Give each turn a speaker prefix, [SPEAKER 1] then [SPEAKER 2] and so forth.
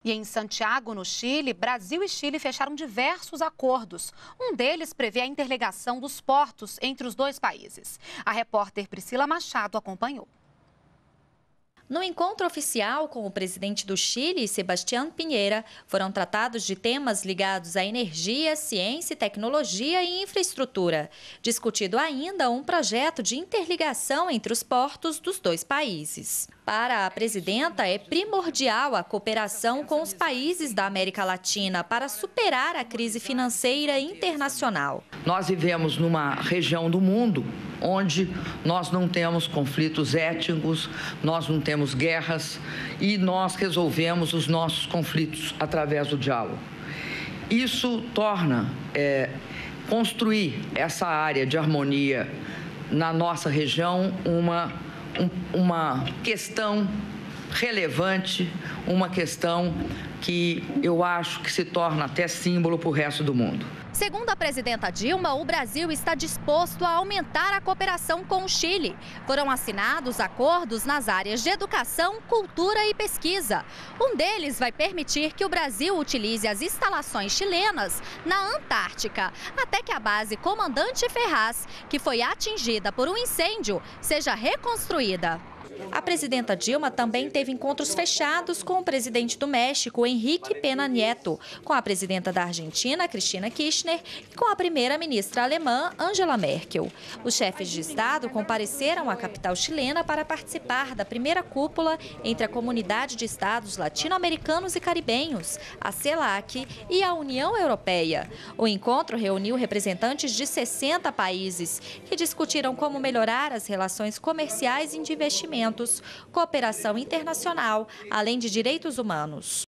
[SPEAKER 1] E em Santiago, no Chile, Brasil e Chile fecharam diversos acordos. Um deles prevê a interligação dos portos entre os dois países. A repórter Priscila Machado acompanhou.
[SPEAKER 2] No encontro oficial com o presidente do Chile, Sebastián Piñera, foram tratados de temas ligados à energia, ciência, tecnologia e infraestrutura. Discutido ainda um projeto de interligação entre os portos dos dois países. Para a presidenta, é primordial a cooperação com os países da América Latina para superar a crise financeira internacional.
[SPEAKER 3] Nós vivemos numa região do mundo onde nós não temos conflitos étnicos, nós não temos guerras e nós resolvemos os nossos conflitos através do diálogo. Isso torna construir essa área de harmonia na nossa região uma questão relevante, uma questão que eu acho que se torna até símbolo para o resto do mundo.
[SPEAKER 2] Segundo a presidenta Dilma, o Brasil está disposto a aumentar a cooperação com o Chile. Foram assinados acordos nas áreas de educação, cultura e pesquisa. Um deles vai permitir que o Brasil utilize as instalações chilenas na Antártica, até que a base Comandante Ferraz, que foi atingida por um incêndio, seja reconstruída. A presidenta Dilma também teve encontros fechados com o presidente do México, Enrique Peña Nieto, com a presidenta da Argentina, Cristina Kirchner, e com a primeira-ministra alemã, Angela Merkel. Os chefes de Estado compareceram à capital chilena para participar da primeira cúpula entre a Comunidade de Estados Latino-Americanos e Caribenhos, a CELAC, e a União Europeia. O encontro reuniu representantes de 60 países, que discutiram como melhorar as relações comerciais e de investimento, cooperação internacional, além de direitos humanos.